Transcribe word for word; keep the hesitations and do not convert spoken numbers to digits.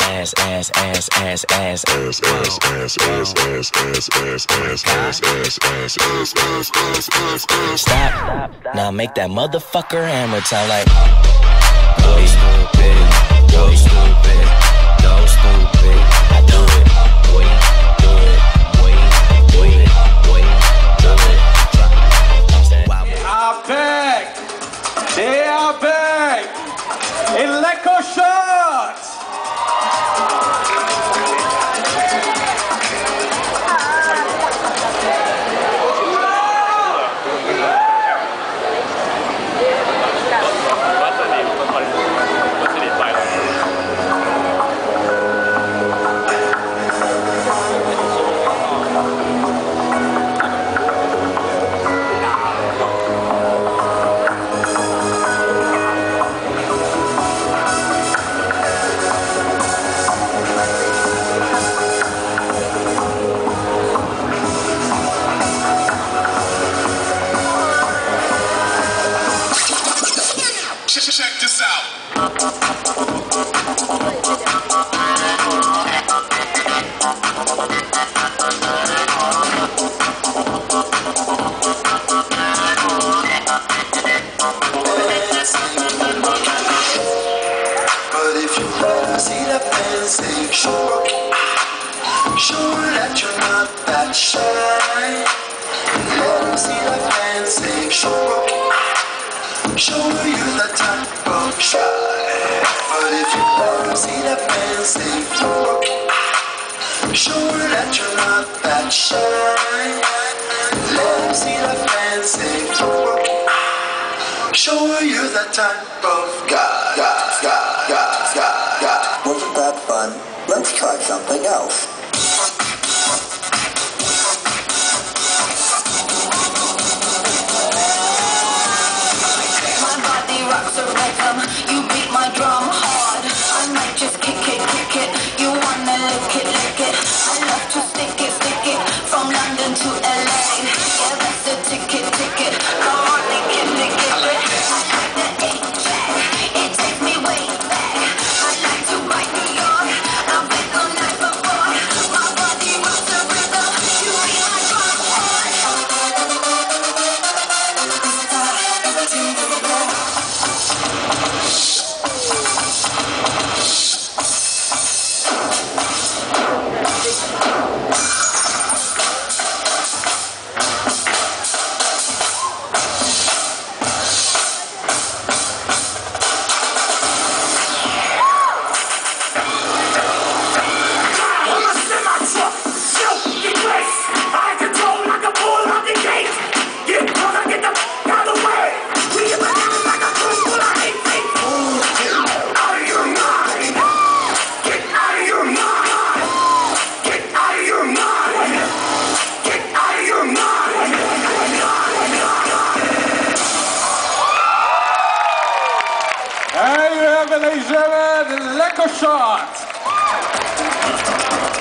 ass, ass, ass, ass, ass, ass, ass, ass, ass, ass, ass, ass, ass, ass, ass, ass, ass, ass, ass, ass. Stop. Now make that motherfucker hammer time like. Go stupid, go stupid, go stupid. I do it, boy, do it, boy, boy, boy, do it. They are back. They are back. Electroshock. Check this out. But if you wanna see the fancy show, show that you're not that shy. Let them see the fancy show. Show you the type of shy. But if you wanna see the fancy floor, show that you're not that shy. Let them see the fancy floor. Show you the type of guy, guy, guy, guy, guy, guy. Wasn't that fun? Let's try something else. You beat my drum hard. I might just kick it, kick it. You wanna lick it, lick it. I love to stick it, stick it. From London to L A. Yeah, that's the ticket, ticket. Come on, lick it, lick it. I like the A-Jack. It takes me way back. I like to bite New York. I've been all night before. My body rocks the rhythm. You beat my drum hard. Hey, we hebben deze uh, de Electroshock.